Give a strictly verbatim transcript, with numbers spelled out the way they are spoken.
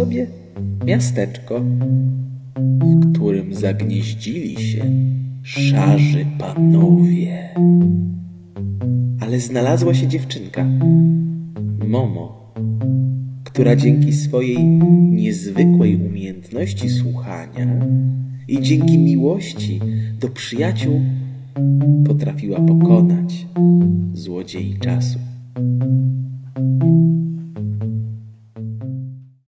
sobie miasteczko, w którym zagnieździli się szarzy panowie. Ale znalazła się dziewczynka, Momo, która dzięki swojej niezwykłej umiejętności słuchania i dzięki miłości do przyjaciół potrafiła pokonać złodziei czasu.